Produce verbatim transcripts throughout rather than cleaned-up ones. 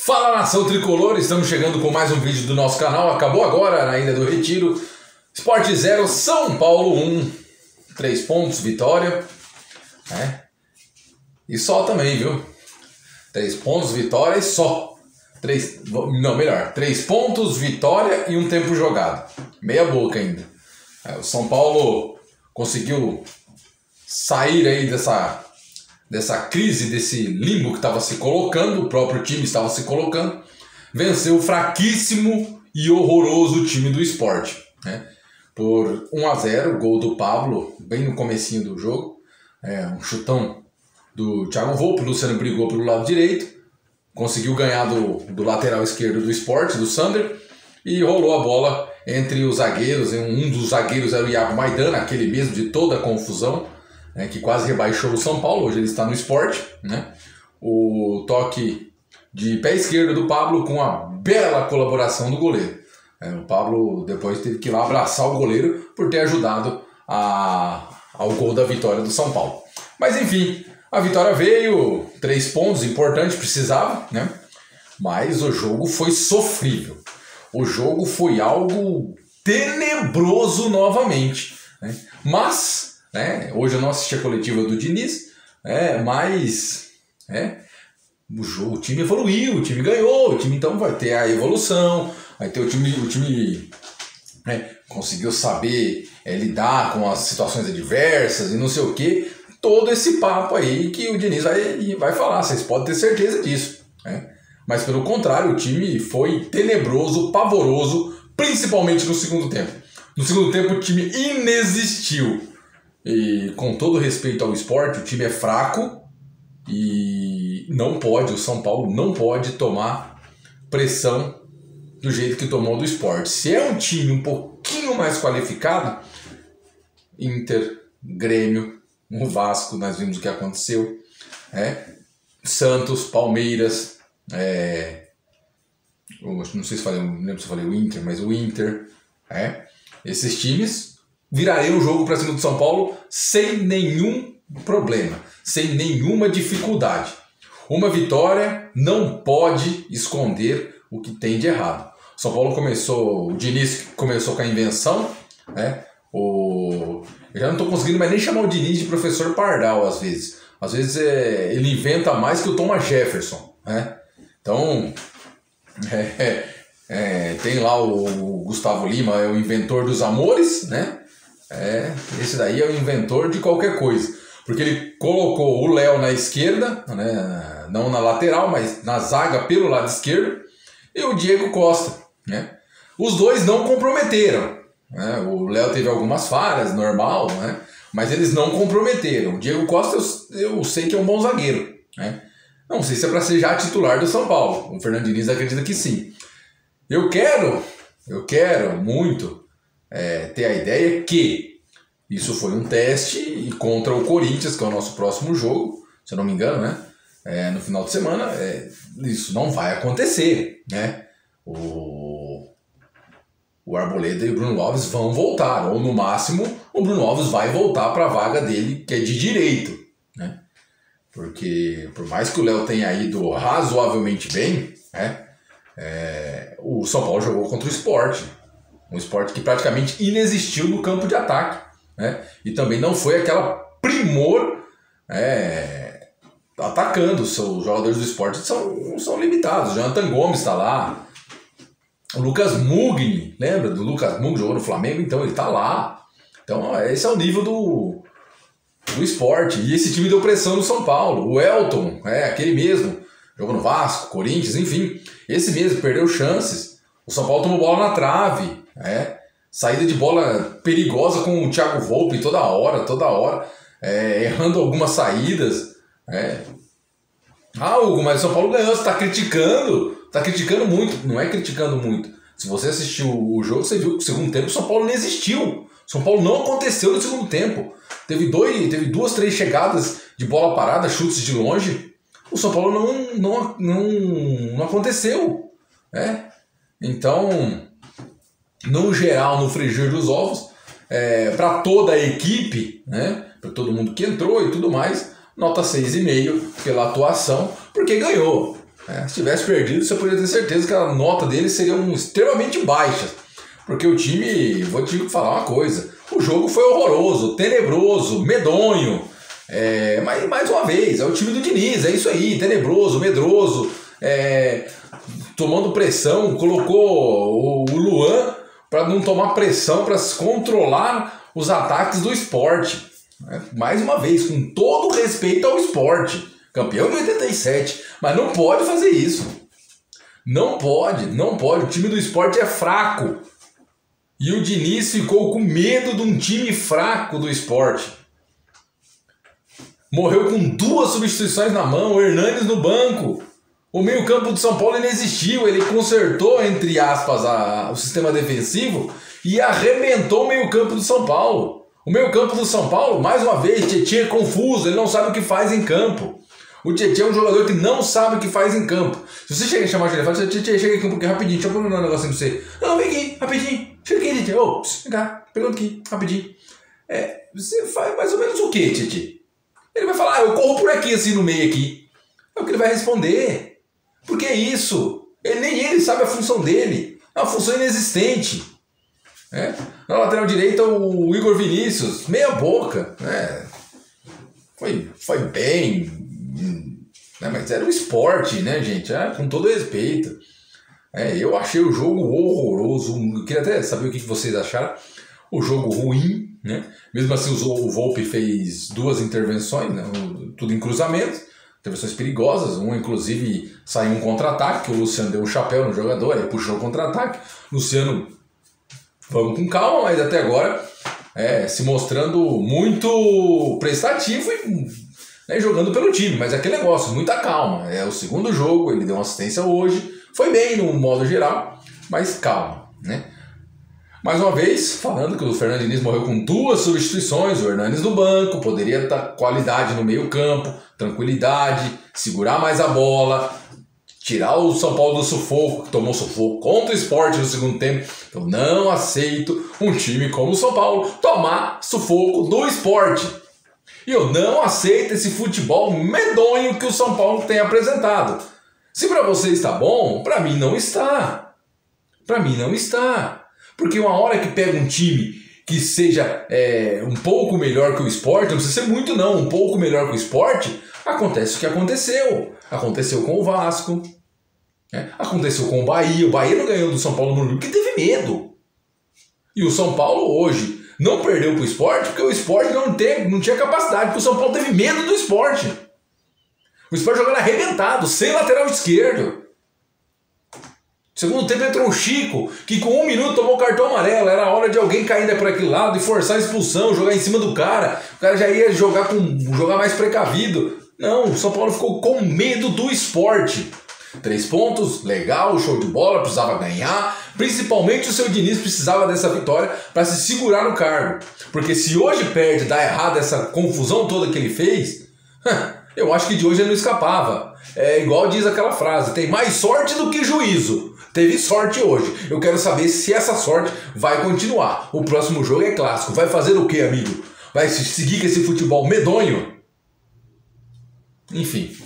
Fala, nação tricolor, estamos chegando com mais um vídeo do nosso canal. Acabou agora na Ilha do Retiro. Sport zero, São Paulo um. Três pontos, vitória. É. E só também, viu? Três pontos, vitória e só. Três, não, melhor. Três pontos, vitória e um tempo jogado. Meia boca ainda. É, o São Paulo conseguiu sair aí dessa... dessa crise, desse limbo que estava se colocando, o próprio time estava se colocando, venceu o fraquíssimo e horroroso time do Sport, né? Por um a zero, gol do Pablo, bem no comecinho do jogo, é, um chutão do Thiago Volpi, o Luciano brigou pelo lado direito, conseguiu ganhar do, do lateral esquerdo do Sport, do Sander, e rolou a bola entre os zagueiros, um dos zagueiros era o Iago Maidana, aquele mesmo de toda a confusão, né, que quase rebaixou o São Paulo, hoje ele está no Sport, né? O toque de pé esquerdo do Pablo com a bela colaboração do goleiro. É, o Pablo depois teve que ir lá abraçar o goleiro por ter ajudado a, ao gol da vitória do São Paulo. Mas enfim, a vitória veio, três pontos, importante, precisava, né? Mas o jogo foi sofrível. O jogo foi algo tenebroso novamente, né? Mas... É, hoje eu não assisti a coletiva do Diniz, é, mas é, o, jogo, o time evoluiu, o time ganhou, o time então vai ter a evolução, vai ter o time, o time é, conseguiu saber é, lidar com as situações adversas e não sei o que, todo esse papo aí que o Diniz vai, vai falar, vocês podem ter certeza disso. Né? Mas pelo contrário, o time foi tenebroso, pavoroso, principalmente no segundo tempo. No segundo tempo o time inexistiu. E com todo respeito ao Sport, o time é fraco e não pode, o São Paulo não pode tomar pressão do jeito que tomou do Sport. Se é um time um pouquinho mais qualificado, Inter, Grêmio, o Vasco, nós vimos o que aconteceu, é, Santos, Palmeiras, é, não sei se falei, não lembro se eu falei o Inter, mas o Inter, é, esses times... virarei o jogo para cima do São Paulo sem nenhum problema, sem nenhuma dificuldade. Uma vitória não pode esconder o que tem de errado. O São Paulo começou, o Diniz começou com a invenção, né? O, eu já não estou conseguindo mais nem chamar o Diniz de professor Pardal às vezes. Às vezes é, ele inventa mais que o Thomas Jefferson, né? Então, é, é, tem lá o, o Gustavo Lima, é o inventor dos amores, né? É, esse daí é o inventor de qualquer coisa, porque ele colocou o Léo na esquerda, né, não na lateral, mas na zaga pelo lado esquerdo, e o Diego Costa, né? Os dois não comprometeram, né? O Léo teve algumas falhas, normal, né? Mas eles não comprometeram. O Diego Costa eu, eu sei que é um bom zagueiro, né? Não sei se é para ser já titular do São Paulo, o Fernando Diniz acredita que sim. Eu quero, eu quero muito... É, ter a ideia que isso foi um teste e contra o Corinthians, que é o nosso próximo jogo, se eu não me engano, né? É, no final de semana, é, isso não vai acontecer, né? O, o Arboleda e o Bruno Alves vão voltar, ou no máximo o Bruno Alves vai voltar para a vaga dele, que é de direito, né? Porque por mais que o Léo tenha ido razoavelmente bem, né? É, o São Paulo jogou contra o Sport. Um Sport que praticamente inexistiu no campo de ataque, né? E também não foi aquela primor é, atacando. Os jogadores do Sport são, são limitados. O Jonathan Gomes está lá. O Lucas Mugni, lembra do Lucas Mugni, jogou no Flamengo? Então ele está lá. Então esse é o nível do, do Sport. E esse time deu pressão no São Paulo. O Elton, é aquele mesmo, jogou no Vasco, Corinthians, enfim. Esse mesmo perdeu chances. O São Paulo tomou bola na trave. É, saída de bola perigosa com o Thiago Volpi toda hora, toda hora, é, errando algumas saídas. É. Ah, Hugo, mas o São Paulo ganhou, você está criticando, está criticando muito. Não é criticando muito. Se você assistiu o jogo, você viu que no segundo tempo o São Paulo não existiu. O São Paulo não aconteceu no segundo tempo. Teve, dois, teve duas, três chegadas de bola parada, chutes de longe. O São Paulo não, não, não, não aconteceu. É. Então... no geral, no frigir dos ovos, é, para toda a equipe, né, para todo mundo que entrou e tudo mais, nota seis vírgula cinco pela atuação, porque ganhou. É, se tivesse perdido, você poderia ter certeza que a nota dele seria um, extremamente baixa. Porque o time, vou te falar uma coisa, o jogo foi horroroso, tenebroso, medonho. É, mas mais uma vez, é o time do Diniz, é isso aí, tenebroso, medroso, é, tomando pressão, colocou o, o Luan para não tomar pressão, para controlar os ataques do Sport. É, mais uma vez, com todo respeito ao Sport, campeão de oitenta e sete, mas não pode fazer isso. Não pode, não pode, o time do Sport é fraco. E o Diniz ficou com medo de um time fraco do Sport. Morreu com duas substituições na mão, o Hernanes no banco. O meio-campo do São Paulo inexistiu, ele consertou, entre aspas, a, o sistema defensivo e arrebentou o meio-campo do São Paulo. O meio-campo do São Paulo, mais uma vez, Tietchan é confuso, ele não sabe o que faz em campo. O Tietchan é um jogador que não sabe o que faz em campo. Se você chega a chamar o Tietchan, fala, Tietchan, chega aqui um pouquinho rapidinho, deixa eu pôr um negocinho pra você. Não, vem aqui, rapidinho, chega aqui, Tietchan. Ô, vem cá, pegando aqui, rapidinho. É, você faz mais ou menos o que, Tietchan? Ele vai falar, ah, eu corro por aqui, assim, no meio aqui. É o que ele vai responder. Porque é isso. Ele, nem ele sabe a função dele. É uma função inexistente. É? Na lateral direita, o Igor Vinícius, meia boca. Né? Foi, foi bem. Né? Mas era o Sport, né, gente? É, com todo respeito. É, eu achei o jogo horroroso. Eu queria até saber o que vocês acharam. O jogo ruim, né? Mesmo assim o Volpi fez duas intervenções, né? Tudo em cruzamento, intervenções perigosas, um inclusive saiu um contra-ataque, que o Luciano deu um chapéu no jogador, aí puxou o contra-ataque, Luciano, vamos com calma, mas até agora é, se mostrando muito prestativo e né, jogando pelo time, mas é aquele negócio, muita calma, é o segundo jogo, ele deu uma assistência hoje, foi bem no modo geral, mas calma, né? Mais uma vez, falando que o Fernando Diniz morreu com duas substituições, o Hernanes no banco, poderia estar qualidade no meio campo, tranquilidade, segurar mais a bola, tirar o São Paulo do sufoco, que tomou sufoco contra o Sport no segundo tempo. Eu não aceito um time como o São Paulo tomar sufoco do Sport. E eu não aceito esse futebol medonho que o São Paulo tem apresentado. Se para você está bom, para mim não está. Para mim não está. Porque uma hora que pega um time que seja é, um pouco melhor que o Sport, não precisa ser muito não, um pouco melhor que o Sport, acontece o que aconteceu. Aconteceu com o Vasco, né? Aconteceu com o Bahia. O Bahia não ganhou do São Paulo no Morumbi porque teve medo. E o São Paulo hoje não perdeu para o Sport porque o Sport não, tem, não tinha capacidade, porque o São Paulo teve medo do Sport. O Sport jogando arrebentado, sem lateral esquerdo. Segundo tempo entrou o Chico, que com um minuto tomou cartão amarelo. Era hora de alguém cair por aquele lado e forçar a expulsão, jogar em cima do cara. O cara já ia jogar, com, jogar mais precavido. Não, o São Paulo ficou com medo do Sport. Três pontos, legal, show de bola, precisava ganhar. Principalmente o seu Diniz precisava dessa vitória para se segurar no cargo. Porque se hoje perde, dá errado essa confusão toda que ele fez, eu acho que de hoje ele não escapava. É igual diz aquela frase, tem mais sorte do que juízo. Teve sorte hoje. Eu quero saber se essa sorte vai continuar. O próximo jogo é clássico. Vai fazer o quê, amigo? Vai seguir com esse futebol medonho? Enfim.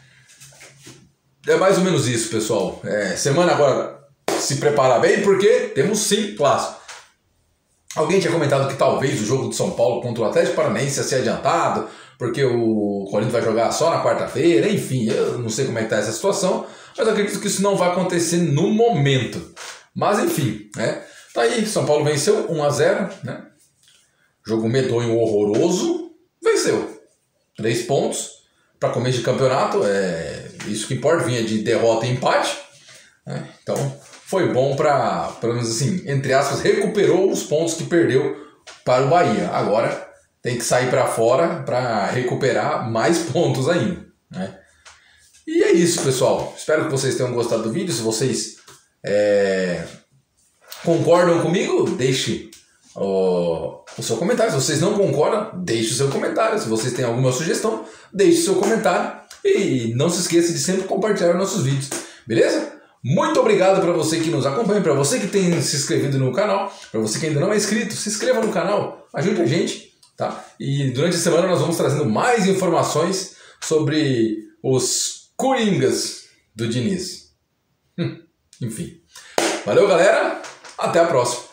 É mais ou menos isso, pessoal. É, semana agora se preparar bem, porque temos sim clássico. Alguém tinha comentado que talvez o jogo do São Paulo contra o Atlético Paranaense ia ser adiantado, porque o Corinthians vai jogar só na quarta-feira. Enfim, eu não sei como é que está essa situação. Mas eu acredito que isso não vai acontecer no momento. Mas enfim, né? Tá aí, São Paulo venceu um a zero, né? Jogo medonho, horroroso. Venceu. Três pontos para começo de campeonato. É isso que importa, vinha de derrota e empate. Né? Então foi bom para, pelo menos assim, entre aspas, recuperou os pontos que perdeu para o Bahia. Agora tem que sair para fora para recuperar mais pontos ainda, né? E é isso, pessoal. Espero que vocês tenham gostado do vídeo. Se vocês é, concordam comigo, deixe o, o seu comentário. Se vocês não concordam, deixe o seu comentário. Se vocês têm alguma sugestão, deixe o seu comentário. E não se esqueça de sempre compartilhar nossos vídeos. Beleza? Muito obrigado para você que nos acompanha, para você que tem se inscrito no canal, para você que ainda não é inscrito, se inscreva no canal, ajude a gente, tá? E durante a semana nós vamos trazendo mais informações sobre os Coringas do Diniz. Hum, enfim. Valeu, galera. Até a próxima.